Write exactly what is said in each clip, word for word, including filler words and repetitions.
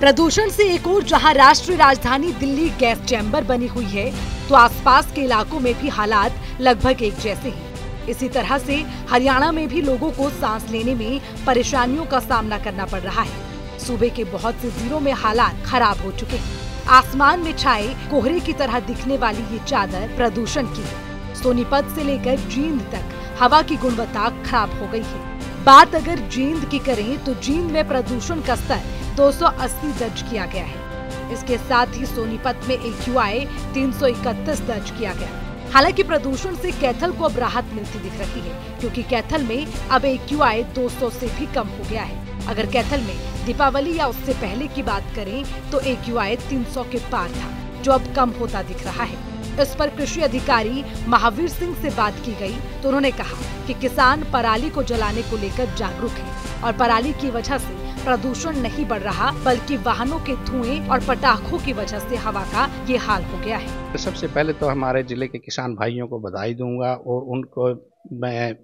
प्रदूषण से एक ओर जहां राष्ट्रीय राजधानी दिल्ली गैस चैम्बर बनी हुई है, तो आसपास के इलाकों में भी हालात लगभग एक जैसे हैं। इसी तरह से हरियाणा में भी लोगों को सांस लेने में परेशानियों का सामना करना पड़ रहा है। सूबे के बहुत से जिलों में हालात खराब हो चुके हैं। आसमान में छाए कोहरे की तरह दिखने वाली ये चादर प्रदूषण की है। सोनीपत से लेकर जींद तक हवा की गुणवत्ता खराब हो गई है। बात अगर जींद की करें तो जींद में प्रदूषण का स्तर दो सौ अस्सी दर्ज किया गया है। इसके साथ ही सोनीपत में ए क्यू आई तीन सौ इकतीस दर्ज किया गया। हालांकि प्रदूषण से कैथल को अब राहत मिलती दिख रही है, क्योंकि कैथल में अब ए क्यू आई दो सौ से भी कम हो गया है। अगर कैथल में दीपावली या उससे पहले की बात करें तो ए क्यू आई तीन सौ के पार था, जो अब कम होता दिख रहा है। इस पर कृषि अधिकारी महावीर सिंह से बात की गई तो उन्होंने कहा कि किसान पराली को जलाने को लेकर जागरूक हैं और पराली की वजह से प्रदूषण नहीं बढ़ रहा, बल्कि वाहनों के धुएं और पटाखों की वजह से हवा का ये हाल हो गया है। सबसे पहले तो हमारे जिले के किसान भाइयों को बधाई दूंगा और उनको मैं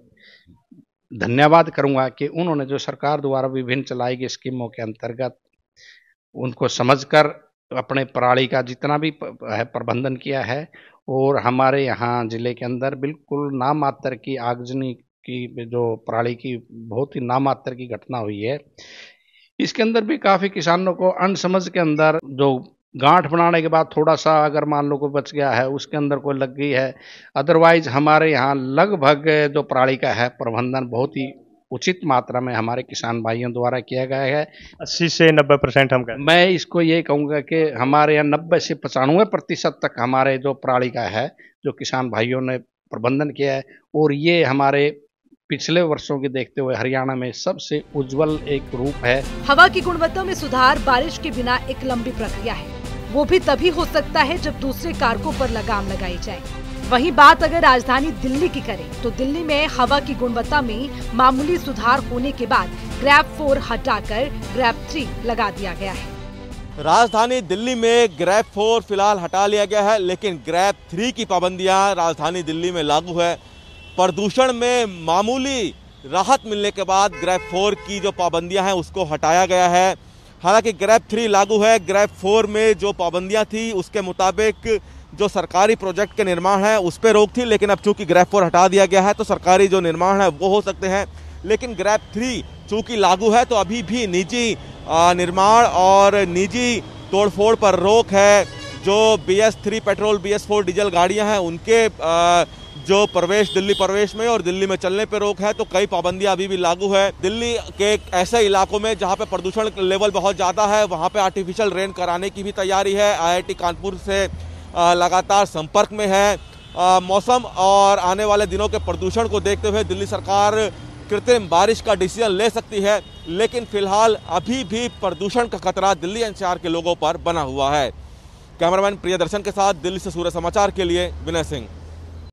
धन्यवाद करूंगा कि उन्होंने जो सरकार द्वारा विभिन्न चलाई गई स्कीमों के अंतर्गत उनको समझकर अपने पराली का जितना भी है प्रबंधन किया है। और हमारे यहाँ जिले के अंदर बिल्कुल नाम मात्र की आगजनी की जो पराली की बहुत ही नाम मात्र की घटना हुई है। इसके अंदर भी काफ़ी किसानों को अनसमझ के अंदर जो गांठ बनाने के बाद थोड़ा सा अगर मान लो को बच गया है, उसके अंदर कोई लग गई है। अदरवाइज हमारे यहाँ लगभग जो पराली का है प्रबंधन बहुत ही उचित मात्रा में हमारे किसान भाइयों द्वारा किया गया है। अस्सी से नब्बे परसेंट हम कहते हैं। मैं इसको ये कहूँगा कि हमारे यहाँ नब्बे से पचानवे प्रतिशत तक हमारे जो पराली का है जो किसान भाइयों ने प्रबंधन किया है, और ये हमारे पिछले वर्षों के देखते हुए हरियाणा में सबसे उज्जवल एक रूप है। हवा की गुणवत्ता में सुधार बारिश के बिना एक लंबी प्रक्रिया है। वो भी तभी हो सकता है जब दूसरे कारकों पर लगाम लगाई जाए। वहीं बात अगर राजधानी दिल्ली की करें तो दिल्ली में हवा की गुणवत्ता में मामूली सुधार होने के बाद ग्रेड फोर हटाकर ग्रेड थ्री लगा दिया गया है। राजधानी दिल्ली में ग्रेड फोर फिलहाल हटा लिया गया है, लेकिन ग्रेड थ्री की पाबंदियां राजधानी दिल्ली में लागू है। प्रदूषण में मामूली राहत मिलने के बाद ग्रेड फोर की जो पाबंदियां हैं उसको हटाया गया है। हालांकि ग्रेड थ्री लागू है। ग्रेड फोर में जो पाबंदियां थी उसके मुताबिक जो सरकारी प्रोजेक्ट के निर्माण है उस पर रोक थी, लेकिन अब चूंकि ग्रेड फोर हटा दिया गया है तो सरकारी जो निर्माण है वो हो सकते हैं। लेकिन ग्रेड थ्री चूंकि लागू है तो अभी भी निजी निर्माण और निजी तोड़फोड़ पर रोक है। जो B S three petrol B S four diesel गाड़ियां हैं उनके आ, जो प्रवेश दिल्ली प्रवेश में और दिल्ली में चलने पर रोक है। तो कई पाबंदियां अभी भी लागू है। दिल्ली के ऐसे इलाकों में जहां पे प्रदूषण लेवल बहुत ज़्यादा है वहां पे आर्टिफिशियल रेन कराने की भी तैयारी है। आई आई टी कानपुर से लगातार संपर्क में है। मौसम और आने वाले दिनों के प्रदूषण को देखते हुए दिल्ली सरकार कृत्रिम बारिश का डिसीजन ले सकती है, लेकिन फिलहाल अभी भी प्रदूषण का खतरा दिल्ली एन सी आर के लोगों पर बना हुआ है। कैमरामैन प्रियदर्शन के साथ दिल्ली से सूर्य समाचार के लिए विनय सिंह।